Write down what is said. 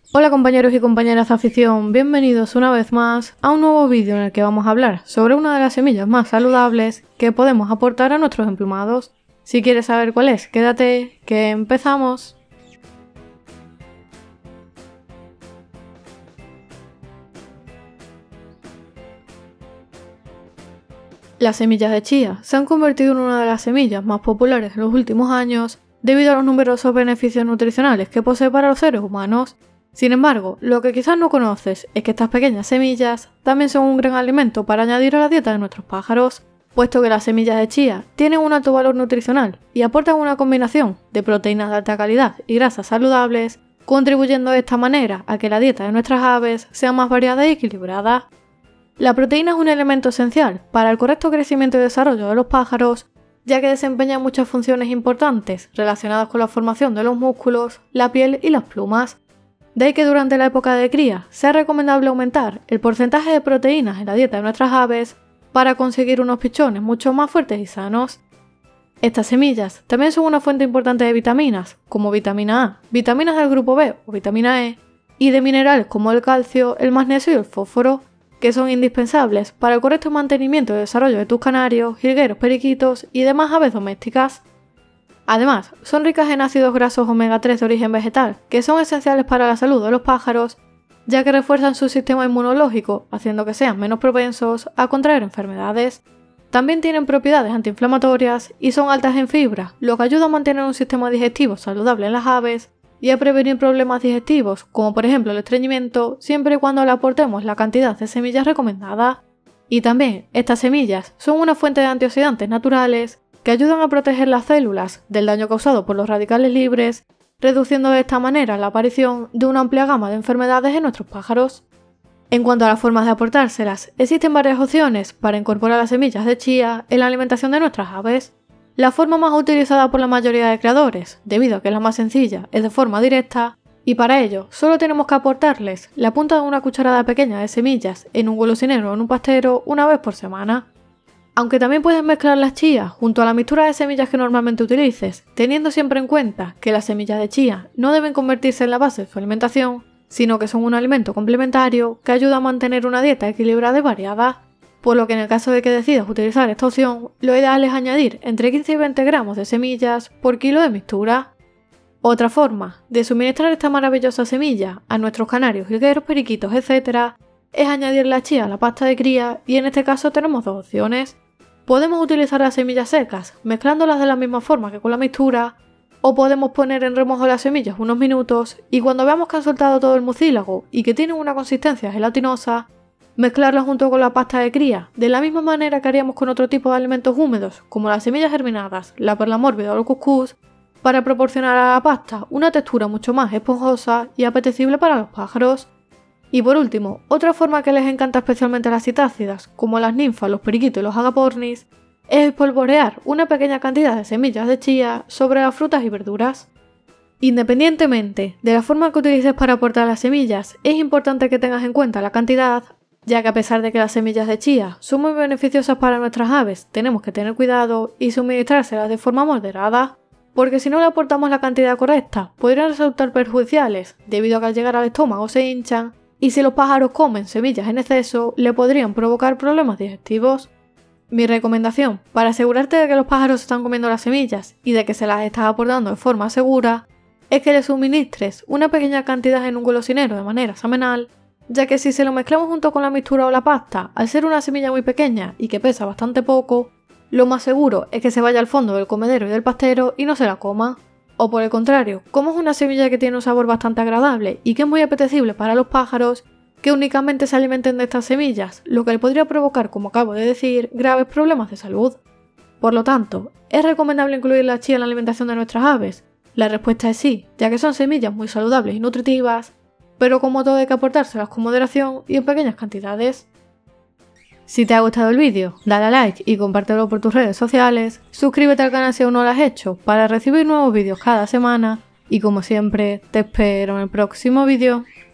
Hola compañeros y compañeras de afición, bienvenidos una vez más a un nuevo vídeo en el que vamos a hablar sobre una de las semillas más saludables que podemos aportar a nuestros emplumados. Si quieres saber cuál es, quédate, que empezamos. Las semillas de chía se han convertido en una de las semillas más populares en los últimos años debido a los numerosos beneficios nutricionales que posee para los seres humanos. Sin embargo, lo que quizás no conoces es que estas pequeñas semillas también son un gran alimento para añadir a la dieta de nuestros pájaros, puesto que las semillas de chía tienen un alto valor nutricional y aportan una combinación de proteínas de alta calidad y grasas saludables, contribuyendo de esta manera a que la dieta de nuestras aves sea más variada y equilibrada. La proteína es un elemento esencial para el correcto crecimiento y desarrollo de los pájaros, ya que desempeña muchas funciones importantes relacionadas con la formación de los músculos, la piel y las plumas. De ahí que durante la época de cría sea recomendable aumentar el porcentaje de proteínas en la dieta de nuestras aves para conseguir unos pichones mucho más fuertes y sanos. Estas semillas también son una fuente importante de vitaminas, como vitamina A, vitaminas del grupo B o vitamina E, y de minerales como el calcio, el magnesio y el fósforo, que son indispensables para el correcto mantenimiento y desarrollo de tus canarios, jilgueros, periquitos y demás aves domésticas. Además, son ricas en ácidos grasos omega 3 de origen vegetal, que son esenciales para la salud de los pájaros, ya que refuerzan su sistema inmunológico, haciendo que sean menos propensos a contraer enfermedades. También tienen propiedades antiinflamatorias y son altas en fibra, lo que ayuda a mantener un sistema digestivo saludable en las aves y a prevenir problemas digestivos, como por ejemplo el estreñimiento, siempre y cuando le aportemos la cantidad de semillas recomendada. Y también, estas semillas son una fuente de antioxidantes naturales que ayudan a proteger las células del daño causado por los radicales libres, reduciendo de esta manera la aparición de una amplia gama de enfermedades en nuestros pájaros. En cuanto a las formas de aportárselas, existen varias opciones para incorporar las semillas de chía en la alimentación de nuestras aves. La forma más utilizada por la mayoría de criadores, debido a que es la más sencilla, es de forma directa, y para ello solo tenemos que aportarles la punta de una cucharada pequeña de semillas en un golosinero o en un pastero una vez por semana. Aunque también puedes mezclar las chías junto a la mixtura de semillas que normalmente utilices, teniendo siempre en cuenta que las semillas de chía no deben convertirse en la base de su alimentación, sino que son un alimento complementario que ayuda a mantener una dieta equilibrada y variada, por lo que en el caso de que decidas utilizar esta opción, lo ideal es añadir entre 15 y 20 gramos de semillas por kilo de mixtura. Otra forma de suministrar esta maravillosa semilla a nuestros canarios, jilgueros, periquitos, etc. es añadir la chía a la pasta de cría, y en este caso tenemos dos opciones. Podemos utilizar las semillas secas, mezclándolas de la misma forma que con la mixtura, o podemos poner en remojo las semillas unos minutos y cuando veamos que han soltado todo el mucílago y que tienen una consistencia gelatinosa, mezclarlas junto con la pasta de cría, de la misma manera que haríamos con otro tipo de alimentos húmedos, como las semillas germinadas, la perla mórbida o el cuscús, para proporcionar a la pasta una textura mucho más esponjosa y apetecible para los pájaros. Y por último, otra forma que les encanta especialmente a las citácidas, como las ninfas, los periquitos y los agapornis, es espolvorear una pequeña cantidad de semillas de chía sobre las frutas y verduras. Independientemente de la forma que utilices para aportar las semillas, es importante que tengas en cuenta la cantidad, ya que a pesar de que las semillas de chía son muy beneficiosas para nuestras aves, tenemos que tener cuidado y suministrárselas de forma moderada, porque si no le aportamos la cantidad correcta, podrían resultar perjudiciales, debido a que al llegar al estómago se hinchan, y si los pájaros comen semillas en exceso, le podrían provocar problemas digestivos. Mi recomendación, para asegurarte de que los pájaros están comiendo las semillas y de que se las estás aportando de forma segura, es que les suministres una pequeña cantidad en un golosinero de manera semanal, ya que si se lo mezclamos junto con la mixtura o la pasta, al ser una semilla muy pequeña y que pesa bastante poco, lo más seguro es que se vaya al fondo del comedero y del pastero y no se la coma. O por el contrario, como es una semilla que tiene un sabor bastante agradable y que es muy apetecible para los pájaros, que únicamente se alimenten de estas semillas, lo que le podría provocar, como acabo de decir, graves problemas de salud. Por lo tanto, ¿es recomendable incluir la chía en la alimentación de nuestras aves? La respuesta es sí, ya que son semillas muy saludables y nutritivas, pero como todo hay que aportárselas con moderación y en pequeñas cantidades. Si te ha gustado el vídeo, dale a like y compártelo por tus redes sociales, suscríbete al canal si aún no lo has hecho para recibir nuevos vídeos cada semana y como siempre, te espero en el próximo vídeo.